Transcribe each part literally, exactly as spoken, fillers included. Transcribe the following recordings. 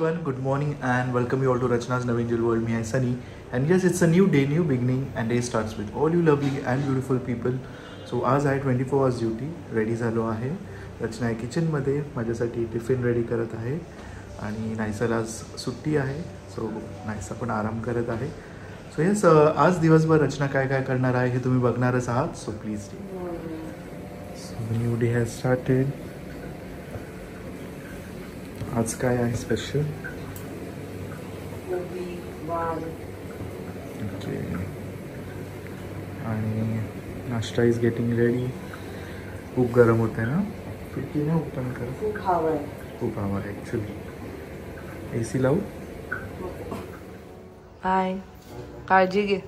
everyone, good morning and welcome you all to Rachna's Navangel World. Me, I Sunny, and yes, it's a new day, new beginning, and day starts with all you lovely and beautiful people. So आज आहे twenty four hours duty. Ready झालो आहे. रचना आहे किचनमध्ये माझ्यासाठी tiffin ready करत आहे आणि नायसाला आज सुट्टी आहे, सो नायसा पण आराम करत आहे. सो येस, आज दिवसभर रचना काय काय करणार आहे हे तुम्ही बघणारच आहात. So please day. So new day has started. आज काय आहे स्पेशल? ओके. आणि नाश्ता इज गेटिंग रेडी. खूप गरम होते ना, खिडकी नाही ओपन कर. खूप हवा आहे, खूप हवा आहे ॲक्च्युली. ए सी लावू? हाय, काळजी घे.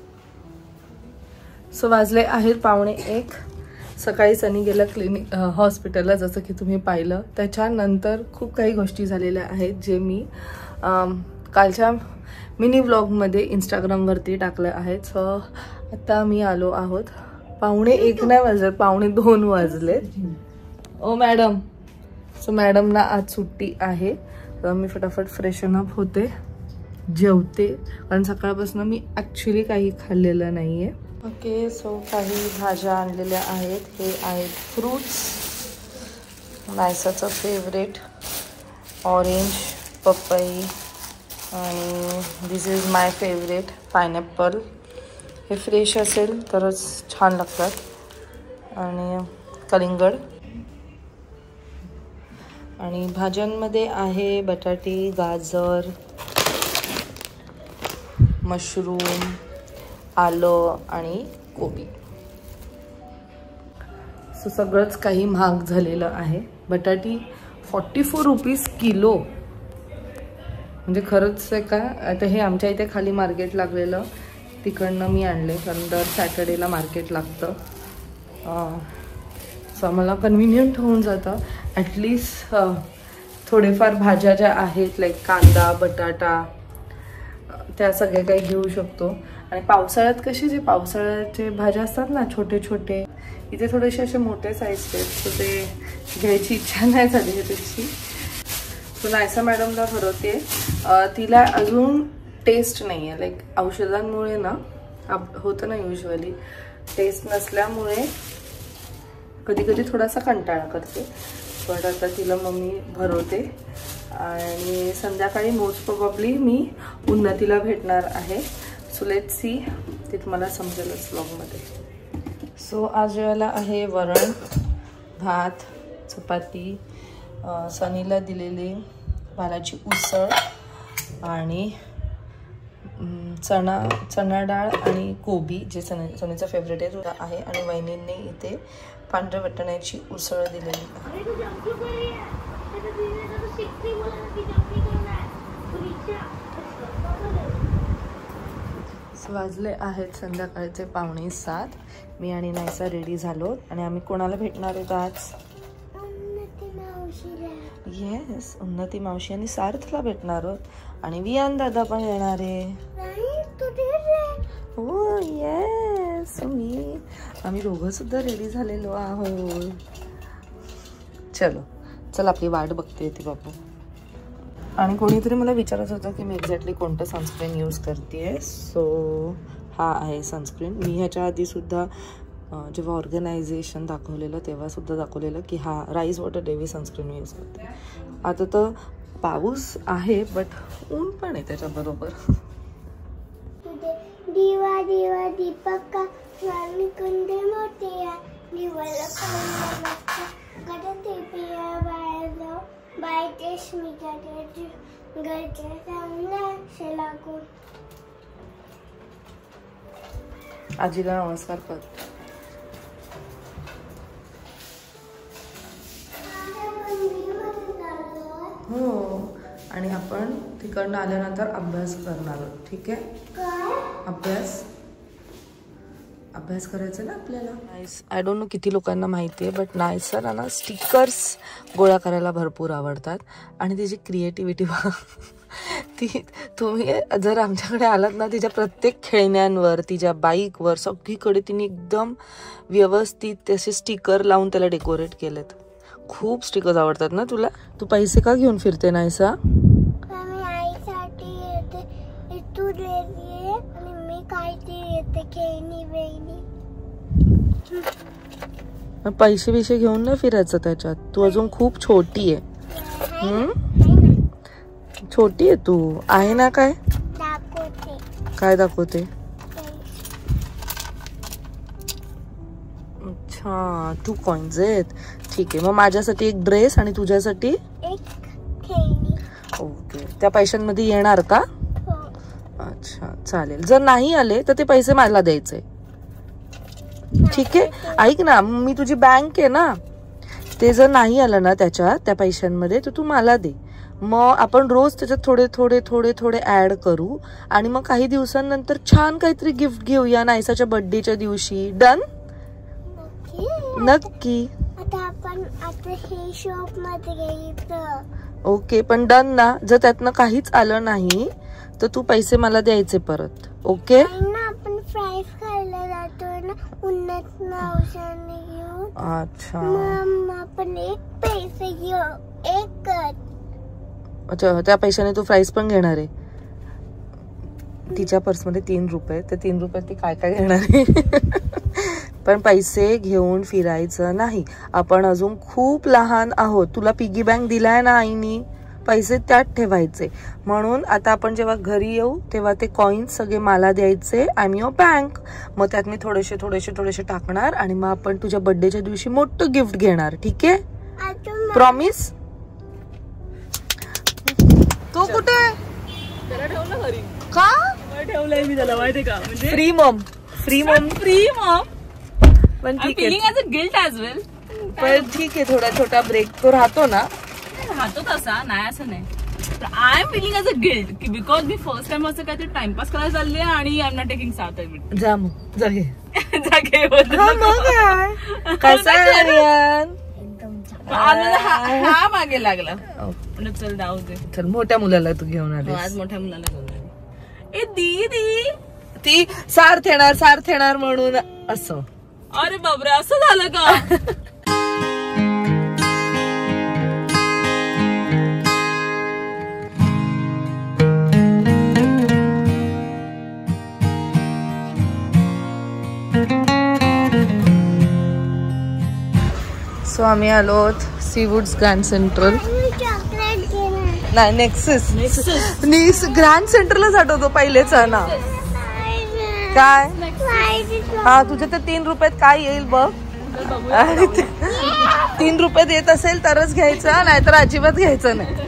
सो वाजले आहेत पावणे एक. सकाळी सनी गेला क्लिनिक हॉस्पिटलला, जसं की तुम्ही पाहिलं. त्याच्यानंतर खूप काही गोष्टी झालेल्या आहेत जे मी कालच्या मिनी व्लॉगमध्ये इंस्टाग्रामवरती टाकल्या आहेत. सो आता मी आलो आहोत. पावणे एक नाही वाजले, पावणे दोन वाजले. ओ मॅडम. सो मॅडमना आज सुट्टी आहे, तर मी फटाफट फ्रेशन अप होते, जेवते, कारण सकाळपासून मी ॲक्च्युली काही खाल्लेलं नाही आहे. ओके. सो काही भाज्या आणलेल्या आहेत. हे आहेत फ्रूट्स, नायसाचं फेवरेट ऑरेंज, पपई, आणि this is my favourite pineapple. हे फ्रेश असेल तरच छान लागतात. आणि कलिंगड. आणि भाज्यांमध्ये आहे बटाटी, गाजर, मशरूम, आलं आणि कोबी. सो सगळंच काही महाग झालेलं आहे. बटाटी फॉर्टी फोर रुपीज किलो, म्हणजे खरंच आहे का? आता हे आमच्या इथे खाली मार्केट लागलेलं, तिकडनं मी आणले, कारण दर सॅटर्डेला मार्केट लागतं. सो आम्हाला कन्व्हिनियंट होऊन जातं. ॲटलिस्ट थोडेफार भाज्या ज्या आहेत, लाईक कांदा, बटाटा, त्या सगळ्या काही घेऊ शकतो. आणि पावसाळ्यात कसे जे पावसाळ्याचे भाज्या असतात ना, छोटे छोटे, इथे थोडेसे असे मोठे साईजचे, तर ते घ्यायची इच्छा नाही झाली आहे त्याची. सो नायसा मॅडमला भरवते. तिला अजून टेस्ट नाही आहे, लाईक औषधांमुळे ना होतं ना युजली, टेस्ट नसल्यामुळे कधी कधी थोडासा कंटाळा करते. पण आता तिला मम्मी भरवते आणि संध्याकाळी मोस्ट प्रोबॅबली मी उन्नतीला भेटणार आहे. सो लेट्स सी, ते तुम्हाला समजेलच व्लॉगमध्ये. सो आज जेवायला आहे वरण, भात, चपाती, सनीला दिलेली वालाची उसळ, आणि चणा चणा डाळ आणि कोबी, जे सनी सनीचा फेवरेट आहे आहे आणि वहिनींनी इथे पांढऱ्या वाटाण्याची उसळ दिलेली आहे. वाजले आहेत संध्याकाळचे पावणे सात. मी आणि नायसा रेडी झालो आणि आम्ही कोणाला भेटणार आहोत आज? येस, उन्नती मावशी आणि सार्थला भेटणार आहोत. आणि वियान दादा पण येणार आहे. हो येस, मी आम्ही दोघं सुद्धा रेडी झालेलो आहोत. चलो चल, आपली वाट बघते ती बापू. आणि कोणीतरी मला विचारत होतं की मी एक्झॅक्टली कोणतं सनस्क्रीन यूज करते. सो हा आहे सनस्क्रीन. मी ह्याच्या आधीसुद्धा जेव्हा ऑर्गनायझेशन दाखवलेलं तेव्हासुद्धा दाखवलेलं की हा rice water dewy sunscreen use करते. आता तर पाऊस आहे, बट ऊन पण आहे त्याच्याबरोबर. दिवा दिवा दीपका स्वामी कुंडे मोठ्या दिवाला गडते पिया बाळा बाय तेश्मिका घरच्या चांगला शेलागून. आजीला नमस्कार कर. हो, आणि आपण तिकडनं आल्यानंतर अभ्यास करणार आहोत. ठीक आहे? अभ्यास अभ्यास करायचा ना आपल्याला. नाईस. आय डोंट नो किती लोकांना माहिती आहे, बट नायसला ना स्टिकर्स गोळा करायला भरपूर आवडतात. आणि तिची क्रिएटिव्हिटी ती तुम्ही जर आमच्याकडे आलात ना, तिच्या प्रत्येक खेळण्यांवर, तिच्या बाईकवर, सगळीकडे तिने एकदम व्यवस्थित तसे स्टिकर लावून त्याला डेकोरेट केलेत. खूप स्टिकर्स आवडतात ना तुला? तू पैसे का घेऊन फिरते नायसा? पैसे बिशे घेऊन नाही फिरायचं त्याच्यात. तू अजून खूप छोटी आहे. हम्म, छोटी आहे तू. आहे ना. काय काय दाखवते? अच्छा, टू कॉइन्स आहेत. ठीक आहे, मग माझ्यासाठी एक ड्रेस आणि तुझ्यासाठी एक खेळणी. ओके, त्या पैशांमध्ये येणार का? अच्छा चालेल. जर नाही आले तर ते पैसे मला द्यायचे. ठीक आहे. ऐक ना, मी तुझी बँक आहे ना, ते जर नाही आलं ना त्याच्यात त्या पैशांमध्ये तर तू मला दे. मग आपण रोज त्याच्यात थोडे थोडे थोडे थोडे ऍड करू आणि मग काही दिवसांनंतर छान काहीतरी गिफ्ट घेऊया नायसाच्या बर्थडेच्या दिवशी. डन? नक्की. आता आपण आता हे शॉप मध्ये घ्यायचं. ओके, पण डन ना. जर त्यातनं काहीच आलं नाही तर तू पैसे मला द्यायचे परत. ओके. आपण फ्राईज खायला जातो ना उन्हात औषधाने घेऊन. अच्छा, मग आपण एक पैसे घेऊ. एक. अच्छा, त्या पैशाने तू फ्राईज पण घेणार आहे? तिच्या पर्समध्ये तीन रुपये. त्या तीन रुपयात ती काय काय घेणार आहे? पण पैसे घेऊन फिरायचं नाही. आपण अजून खूप लहान आहोत. तुला पिगी बँक दिलाय ना आईनी, पैसे त्यात ठेवायचे. म्हणून आता आपण जेव्हा घरी येऊ तेव्हा ते कॉइन्स सगळे मला द्यायचे. I am your bank. मग त्यात मी थोडेसे थोडेसे थोडेसे टाकणार आणि मग आपण तुझ्या बर्थडेच्या दिवशी मोठं गिफ्ट घेणार. ठीक आहे? प्रॉमिस? तो कुठे? त्याला ठेवलं घरी. का ठेवलंय मी त्याला माहितीये का? म्हणजे free mom. Free mom. Free mom. पण ठीक आहे. आहे, as a guilt as well. पण ठीक आहे, थोडा छोटा ब्रेक तो राहतो ना. राहतो तसा, नाही असं नाही. I am feeling as a guilt की बिकॉज मी फर्स्ट टाइम असं काहीतरी टाइमपास करायला चालले आणि आय एम नॉट टेकिंग सात मिनिट. जा मग, जा घे. जागे कसा आहे आर्यन? हा मागे लागला. चल जाऊ दे. चल, मोठ्या मुलाला तू घेऊन आली. आज मोठ्या मुलाला घेऊन आली. ए दीदी, ती सार्थ येणार सार्थ येणार म्हणून असं. अरे बापरे, असं झालं का? सो आम्ही आलोत सीवूड्स ग्रँड सेंट्रल. चॉकलेट घेणार. नाही, नेक्सस. नीस ग्रँड सेंट्रलच आठवतो पहिलेच ना. काय? हा, तुझ्या तर तीन रुपयात काय येईल बघ. आणि तीन रुपयात येत असेल तरच घ्यायचं, नाहीतर अजिबात घ्यायचं नाही.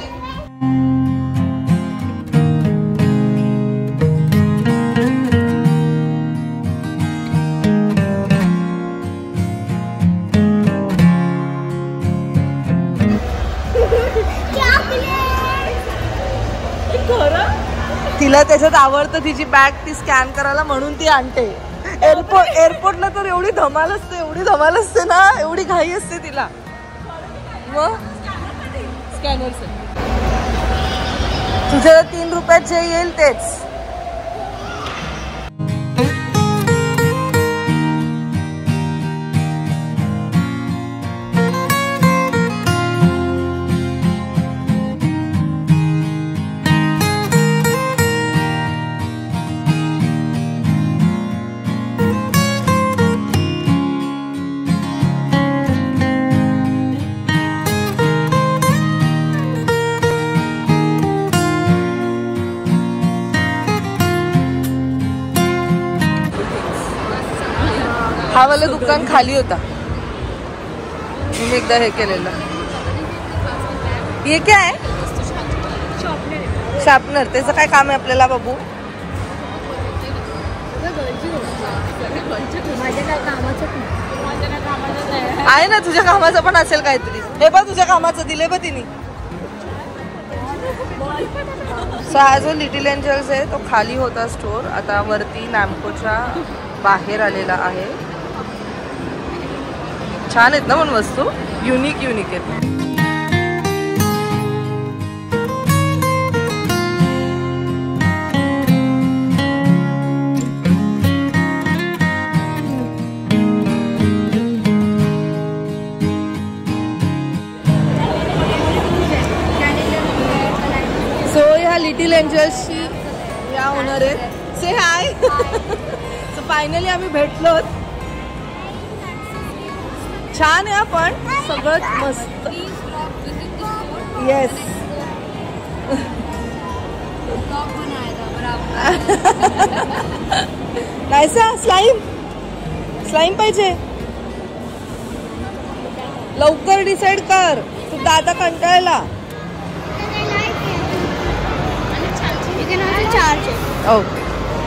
तिला त्याच्यात आवडतं, तिची बॅग ती स्कॅन करायला म्हणून ती आणते. एअरपोर्ट एअरपोर्टला तर एवढी धमाल असते, एवढी धमाल असते ना, एवढी घाई असते तिला. मग स्कॅनर तुझ्या तीन रुपयात जे येईल तेच. हा वाला दुकान खाली होता, मी एकदा हे केलेलं. हे काय आहे? शार्पनर. त्याचं काय काम आहे आपल्याला बाबू? आहे ना, तुझ्या कामाचं पण असेल काहीतरी. हे बघ, तुझ्या कामाचं दिले बघ तिने. सो हा जो लिटिल एंजल्स आहे तो खाली होता स्टोर, आता वरती नॅमकोच्या बाहेर आलेला आहे. छान आहेत ना पण वस्तू, युनिक युनिक आहेत. सो ह्या लिटिल एंजल्सची या ओनर आहेत. से हाय. सो फायनली आम्ही भेटलो. छान आहे पण सगळं मस्त. येस नाही सा स्लाईम स्लाईम पाहिजे. लवकर डिसाइड कर तू दादा कंटाळला. ओके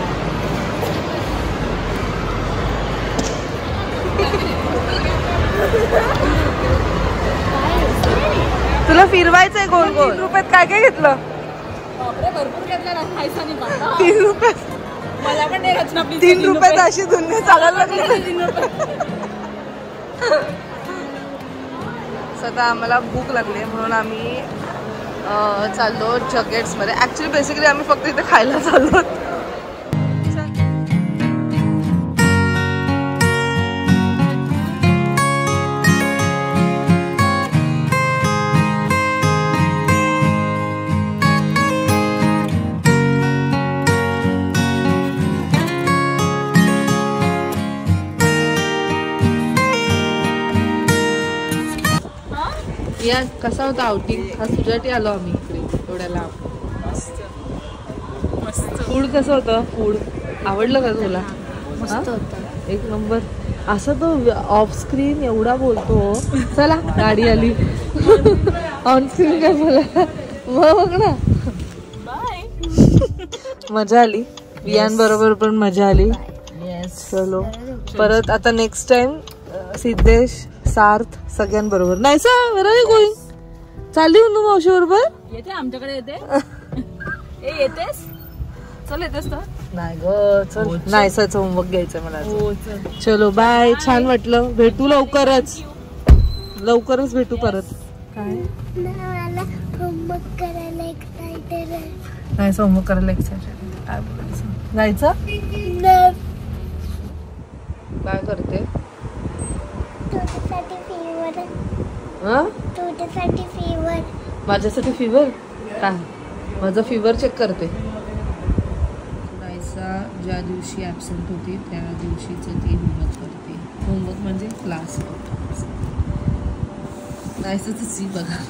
तुला फिरवायचंय गोल गोल. रुपयात काय काय घेतलं? भरपूर घेतला. तीन रुपयात मला पण नाही रचना. तीन रुपयात अशी दुनिया चालायला लागली. सध्या आम्हाला भूक लागली म्हणून आम्ही चाललो जगेट्स मध्ये. ऍक्च्युली बेसिकली आम्ही फक्त इथे खायला चाललो. या कसा होता आउटिंग? हा तुझ्यासाठी आलो आम्ही इकडे एवढ्या लांब. फूड कसं होतं? फूड आवडलं का तुला? मस्त होतं एक नंबर. असं तो ऑफ स्क्रीन एवढा बोलतो. चला गाडी आली. ऑन स्क्रीन काय बोला मग ना. मजा आली. वियान बरोबर पण मजा आली. चलो परत आता नेक्स्ट टाइम सिद्धेश सार्थ सगळ्यांबरोबर. नाही sir where are you going? चालली उन्नू मावशी बरोबर? येते आमच्याकडे येते. ए येतेस? चल येतेस तर? नाही ग चल. नाही सर होमवर्क घ्यायचं मला. चलो बाय. छान वाटलं. भेटू लवकरच. लवकरच भेटू परत. काय होमवर्क करायला एक्साइटेड आहे. नाही होमवर्क करायला एक्साइटेड. काय बोलायचं? जायचं? काय करते? तुझ्यासाठी फीवर. हा तुझ्यासाठी फीवर. माझ्यासाठी फिवर? काय माझा फिवर चेक करते. नायसा ज्या दिवशी ॲब्सेंट होती त्या दिवशीचं ती होमवर्क करते. होमवर्क म्हणजे क्लास. नायसाचं सी बघा.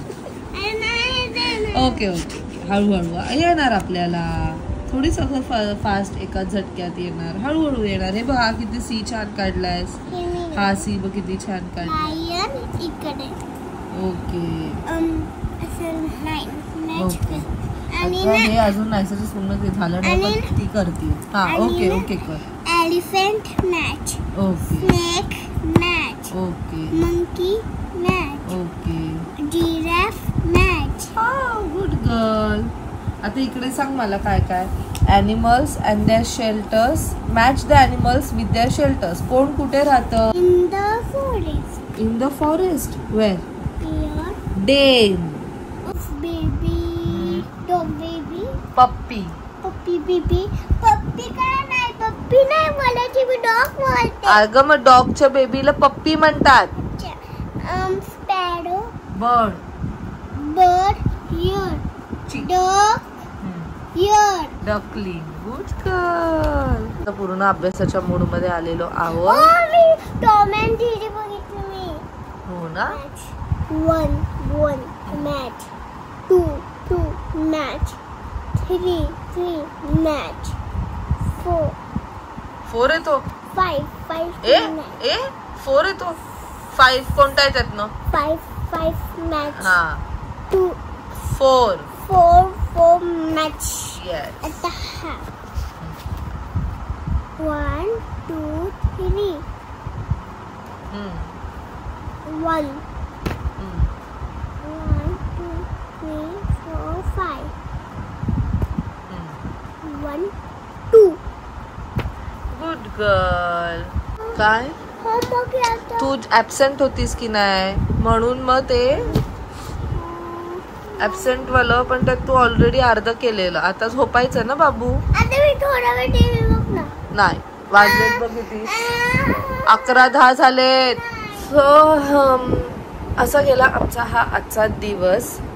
ओके ओके हळूहळू येणार आपल्याला. थोडी सगळं फा फास्ट एकाच झटक्यात येणार. हळूहळू येणार. हे बघा किती सी छान काढलायस. हा सी बघ किती छान काढलाय. इकडे ओके आणि हे अजून नायसाचं पूर्ण झालं नाही ती करते. हा ओके ओके कर. Elephant match. Okay. Snake match. Okay. Monkey match. Okay. Giraffe match. Good girl. आता इकडे सांग मला काय काय. Animals and their shelters. Match the animals with their shelters. कोण कुठे राहतं? In the forest. In the forest. Where? Here. Den. Baby. Dog baby. Puppy. Puppy baby. पप्पी काय नाही. पप्पी नाही बोलायची. मी डॉग बोलते. अगं मग डॉगच्या बेबीला पप्पी म्हणतात. Sparrow. Bird. Bird. Here. Dog. Here. Duckling. Good girl. आता पूर्ण अभ्यासाच्या मूड मध्ये आलेलो आहोत. मी टॉम अँड जेरी बघितली मी. हो ना. One one match. Two two match. Three three match. Four four येतो. Five five A A four येतो. फाईव्ह कोणता आहे त्यातनं? Five five match. हा. Two four. Four four match. Yes. आता हा. One two three. One. One two three four five. One two. Good girl. काय homework यायचं. तू ऍबसेंट होतीस की नाही म्हणून मग ते ऍबसेंट वालं. पण त्यात तू ऑलरेडी अर्ध केलेलं. आता झोपायचं ना बाबू. आता मी थोडा वेळ टीव्ही बघणार. नाही वाजलेत बघ किती. अकरा दहा झालेत. सो असा गेला आमचा हा आजचा दिवस.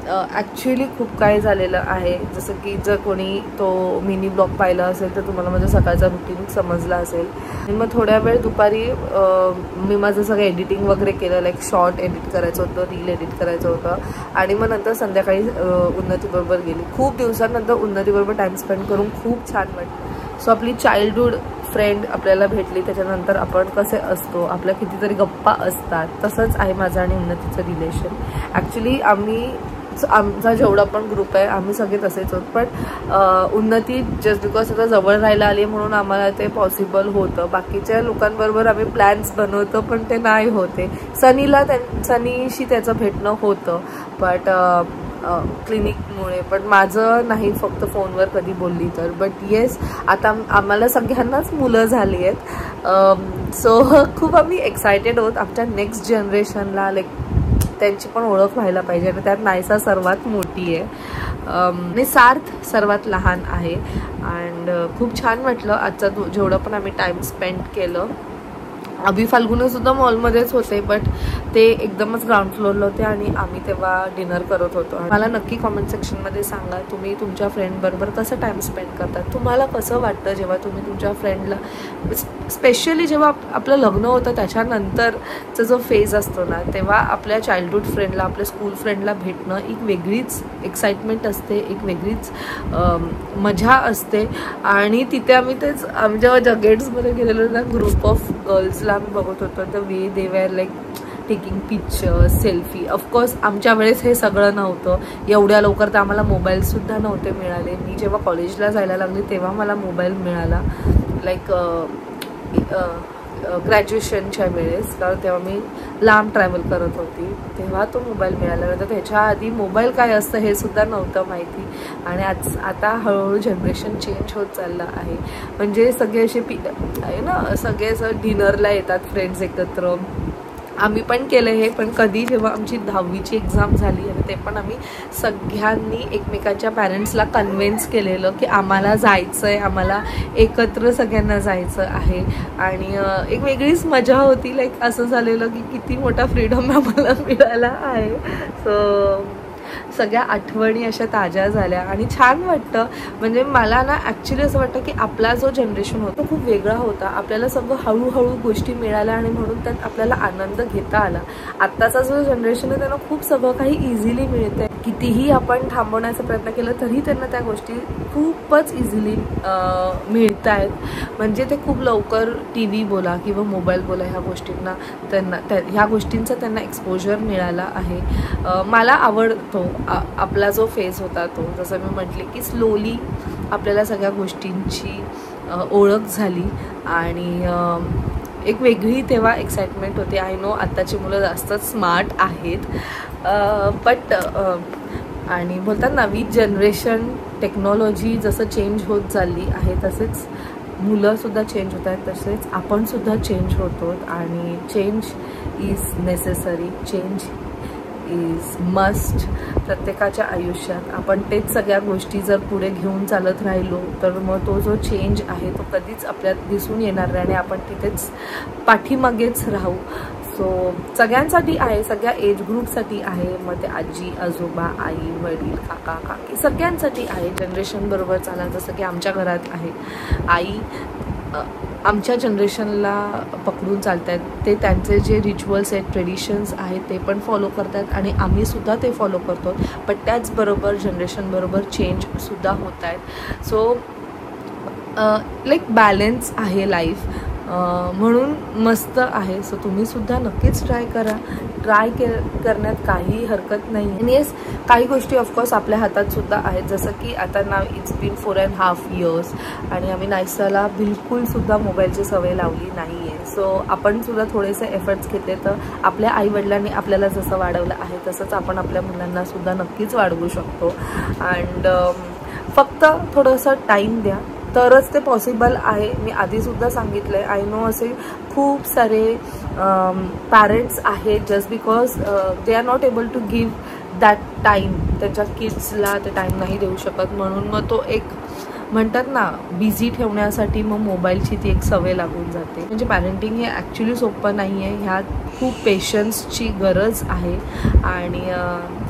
ॲक्च्युली खूप काही झालेलं आहे. जसं की जर कोणी तो मिनी ब्लॉग पाहिला असेल तर तुम्हाला माझं सकाळचा रुटीन समजला असेल. आणि मग थोड्या वेळ दुपारी मी माझं सगळं एडिटिंग वगैरे केलं, लाईक शॉर्ट एडिट करायचं होतं, रील एडिट करायचं होतं. आणि मग नंतर संध्याकाळी उन्नतीबरोबर गेली. खूप दिवसांनंतर उन्नतीबरोबर टाईम स्पेंड करून खूप छान वाटलं. सो आपली चाइल्डहूड फ्रेंड आपल्याला भेटली. त्याच्यानंतर आपण कसे असतो, आपल्या कितीतरी गप्पा असतात. तसंच आहे माझं आणि उन्नतीचं रिलेशन. ॲक्च्युली आम्ही आमचा जेवढा पण ग्रुप आहे आम्ही सगळे तसेच होत. पण उन्नती जस्ट बिकॉज आता जवळ राहायला आली म्हणून आम्हाला ते पॉसिबल होतं. बाकीच्या लोकांबरोबर आम्ही प्लॅन्स बनवतो पण ते नाही होते. सनीला त्या सनीशी त्याचं भेटणं होतं बट क्लिनिकमुळे. पण माझं नाही, फक्त फोनवर कधी बोलली तर. बट येस, आता आम्हाला सगळ्यांनाच मुलं झाली आहेत. सो खूप आम्ही एक्सायटेड आहोत. आमच्या नेक्स्ट जनरेशनला लाईक त्यांची पण ओळख व्हायला पाहिजे. आणि त्यात नायसा सर्वात मोठी आहे आणि सार्थ सर्वात लहान आहे. अँड खूप छान वाटलं आजचा जेवढं पण आम्ही टाईम स्पेंड केलं. अभि फाल्गुनसुद्धा मॉलमध्येच होते बट ते एकदमच ग्राउंड फ्लोअरला होते आणि आम्ही तेव्हा डिनर करत होतो. मला नक्की कॉमेंट सेक्शनमध्ये सांगा तुम्ही तुमच्या फ्रेंडबरोबर कसं टाईम स्पेंड करतात. तुम्हाला कसं वाटतं जेव्हा तुम्ही तुमच्या फ्रेंडला, स्पेशली जेव्हा आपलं लग्न होतं त्याच्यानंतरचा जो फेज असतो ना, तेव्हा आपल्या चाइल्डहूड फ्रेंडला, आपल्या स्कूल फ्रेंडला भेटणं एक वेगळीच एक्साइटमेंट असते, एक वेगळीच मजा असते. आणि तिथे आम्ही तेच आम्ही जेव्हा जगेट्समध्ये गेलेलो ना, ग्रुप ऑफ गर्ल्सला आम्ही बघत होतो. तर way they were like taking pictures, selfie. Of course आमच्या वेळेस हे सगळं नव्हतं. एवढ्या लवकर तर आम्हाला मोबाईलसुद्धा नव्हते मिळाले. मी जेव्हा कॉलेजला जायला लागली तेव्हा मला मोबाईल मिळाला, लाईक ग्रॅज्युएशनच्या वेळेस. कारण तेव्हा मी लांब ट्रॅव्हल करत होती तेव्हा तो मोबाईल मिळाला. तर त्याच्या आधी मोबाईल काय असतं हे सुद्धा नव्हतं माहिती. आणि आज आता हळूहळू जनरेशन चेंज होत चाललं आहे. म्हणजे सगळे असे पी आहे ना, सगळे असं डिनरला येतात फ्रेंड्स एकत्र. आम्ही पण केलं हे, पण कधी जेव्हा आमची दहावीची एक्झाम झाली आणि ते पण आम्ही सगळ्यांनी एकमेकांच्या पॅरेंट्सला कन्व्हिन्स केलेलं की आम्हाला जायचं आहे, आम्हाला एकत्र सगळ्यांना जायचं आहे. आणि एक वेगळीच मजा होती. लाईक असं झालेलं की किती मोठा फ्रीडम आम्हाला मिळाला आहे. सो सगळ्या आठवणी अशा ताज्या झाल्या आणि छान वाटतं. म्हणजे मला ना ॲक्च्युली असं वाटतं की आपला जो जनरेशन होता खूप वेगळा होता. आपल्याला सगळं हळूहळू गोष्टी मिळाल्या आणि म्हणून त्यात आपल्याला आनंद घेता आला. आत्ताचा जो जनरेशन आहे त्यांना खूप सगळं काही इझिली मिळतं. कितीही आपण थांबवण्याचा प्रयत्न केला तरी त्यांना त्या गोष्टी खूपच इझिली मिळत आहेत. म्हणजे ते खूप लवकर टी व्ही बोला किंवा मोबाईल बोला ह्या गोष्टींना त्यांना त्या ह्या गोष्टींचा त्यांना एक्सपोजर मिळाला आहे. मला आवडतो आपला जो फेज होता तो. जसं मी म्हटले की स्लोली आपल्याला सगळ्या गोष्टींची ओळख झाली आणि एक वेगळी तेव्हा एक्साइटमेंट होती. आय नो आत्ताची मुलं जास्तच स्मार्ट आहेत बट आणि बोलतात नवी जनरेशन टेक्नॉलॉजी जसं चेंज होत चालली आहे तसेच मुलंसुद्धा चेंज होत आहेत, तसेच आपणसुद्धा चेंज होतो. आणि change is necessary, change is must. प्रत्येकाच्या आयुष्यात आपण तेच सगळ्या गोष्टी जर पुढे घेऊन चालत राहिलो तर मग तो जो चेंज आहे तो कधीच आपल्यात दिसून येणार नाही आणि आपण तिथेच पाठीमागेच राहू. सो सगळ्यांसाठी आहे, सगळ्या एज ग्रुपसाठी आहे. मग ते आजी आजोबा, आई वडील, काका काकी सगळ्यांसाठी आहे. जनरेशन बरोबर चाला, जसं की आमच्या घरात आहे. आई आमच्या जनरेशनला पकडून चालत आहेत. ते त्यांचे जे रिच्युअल्स आहेत, ट्रेडिशन्स आहेत ते पण फॉलो करतात आणि आम्हीसुद्धा ते फॉलो करतो. पण त्याचबरोबर जनरेशनबरोबर चेंजसुद्धा होत आहेत. सो लाईक बॅलन्स आहे लाईफ, म्हणून मस्त आहे. सो तुम्हीसुद्धा नक्कीच ट्राय करा. ट्राय के करण्यात काही हरकत नाही. आणि येस, काही गोष्टी ऑफकोर्स आपल्या हातात सुद्धा आहेत. जसं की आता ना it's been four and half years आणि आम्ही नायसाला बिलकुलसुद्धा मोबाईलची सवय लावली नाही आहे. सो आपण सुद्धा थोडेसे एफर्ट्स घेतले तर आपल्या आईवडिलांनी आपल्याला जसं वाढवलं आहे तसंच आपण आपल्या मुलांनासुद्धा नक्कीच वाढवू शकतो. अँड फक्त थोडंसं टाईम द्या तरच ते पॉसिबल आहे. मी आधीसुद्धा सांगितलं आहे. आय नो असे खूप सारे पॅरेंट्स आहेत just because they are not able to give that time. त्यांच्या किड्सला ते टाईम नाही देऊ शकत म्हणून मग तो एक म्हणतात ना बिझी ठेवण्यासाठी मग मोबाईलची ती एक सवय लागून जाते. म्हणजे पॅरेंटिंग हे ॲक्च्युली सोपं नाही आहे. ह्यात खूप पेशन्सची गरज आहे आणि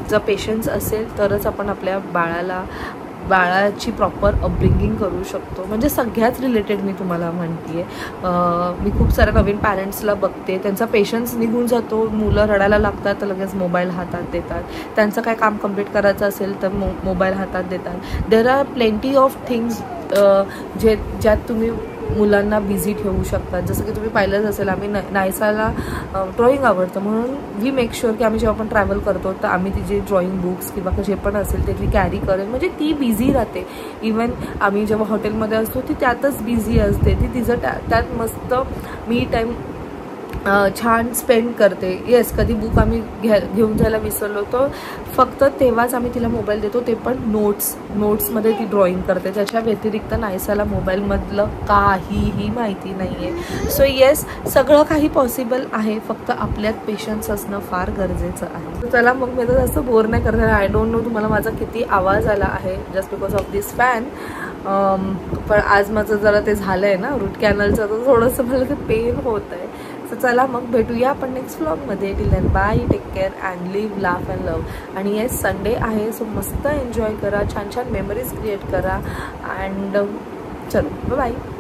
जर पेशन्स असेल तरच आपण आपल्या बाळाला बाळाची प्रॉपर अपब्रिंगिंग करू शकतो. म्हणजे सगळ्याच रिलेटेड मी तुम्हाला म्हणते आहे. मी खूप साऱ्या नवीन पॅरेंट्सला बघते, त्यांचा पेशन्स निघून जातो, मुलं रडायला लागतात तर लगेच मोबाईल हातात देतात. त्यांचं काय काम कंप्लीट करायचं असेल तर मो मोबाईल हातात देतात. There are plenty of things जे ज्यात तुम्ही मुलांना बिझी ठेवू शकतात. जसं की तुम्ही पाहिलंच असेल, आम्ही न नायसाला ड्रॉइंग आवडतं म्हणून वी मेक शुअर की आम्ही जेव्हा पण ट्रॅव्हल करतो तर आम्ही तिचे ड्रॉइंग बुक्स किंवा जे पण असेल ते ती कॅरी करेल. म्हणजे ती बिझी राहते. इवन आम्ही जेव्हा हॉटेलमध्ये असतो ती त्यातच बिझी असते. ती तिचं त्या त्यात मस्त मी टाईम छान स्पेंड करते. येस, कधी बुक आम्ही घ्या घेऊन जायला विसरलो तर फक्त तेव्हाच आम्ही तिला मोबाईल देतो, ते पण नोट्स नोट्समध्ये ती ड्रॉइंग करते. त्याच्या व्यतिरिक्त नायसाला मोबाईलमधलं काहीही माहिती नाही आहे. सो येस, सगळं काही पॉसिबल आहे, फक्त आपल्यात पेशन्स असणं फार गरजेचं आहे. चला मग मी तर जास्त बोर नाही करणार. आय डोंट नो तुम्हाला माझा किती आवाज आला आहे just because of this fan. पण आज माझं जरा ते झालं आहे ना रूट कॅनलचं, तर थोडंसं मला ते पेन होत आहे. सो चला मग भेटूया आपण नेक्स्ट व्लॉगमध्ये. Till then bye, take care and live, laugh and love. आणि येस, संडे आहे सो मस्त एन्जॉय करा, छान छान मेमरीज क्रिएट करा. अँड चलो बाय.